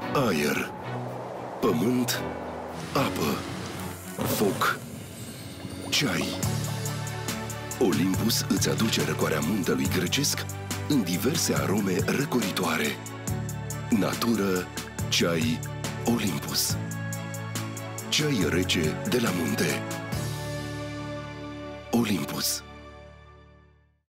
aer, pământ, apă, foc, ceai. Olympus îți aduce răcoarea muntelui grecesc în diverse arome răcoritoare. Natură, ceai, Olympus. Ceai rece de la munte. Olympus.